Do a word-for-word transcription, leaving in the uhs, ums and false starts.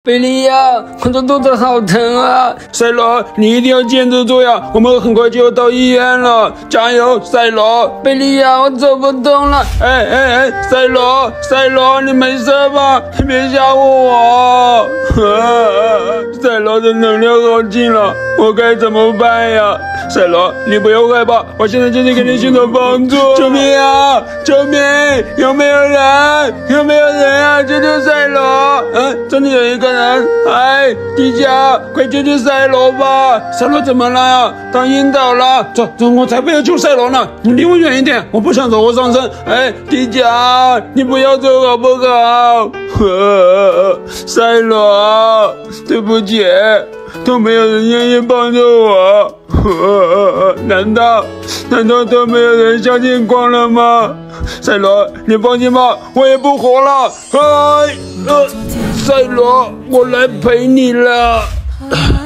贝利亚，我的肚子好疼啊！赛罗，你一定要坚持住呀！我们很快就要到医院了，加油，赛罗！贝利亚，我走不动了！哎哎哎，赛罗，赛罗，你没事吧？你别吓唬我！赛罗的能量耗尽了，我该怎么办呀？赛罗，你不要害怕，我现在就去给你寻找帮助！救命啊！救命！有没有人？有没有人啊？救救赛罗！嗯，这里有一个人。哎，迪迦，快救救赛罗吧！赛罗怎么了呀？他晕倒了。走走，我才不要救赛罗呢！你离我远一点，我不想惹祸上身。哎，迪迦，你不要走好不好？呵赛罗，对不起，都没有人愿意帮助我。呵难道难道都没有人相信光了吗？赛罗，你放心吧，我也不活了。哎，呃，赛罗，我来陪你了。